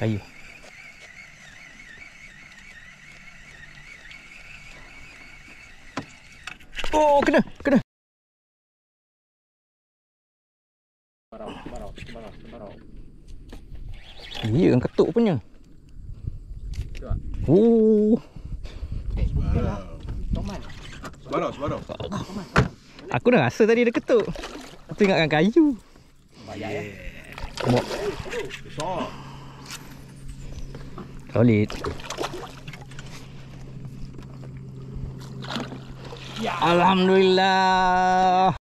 kayu. Oh, kena. Barau. Iya, kan ketuk punya. Oh. Sebarau. Aku dah rasa tadi dia ketuk. Aku ingatkan kayu. Bayar ya. Besar. Solid. Ya. Alhamdulillah.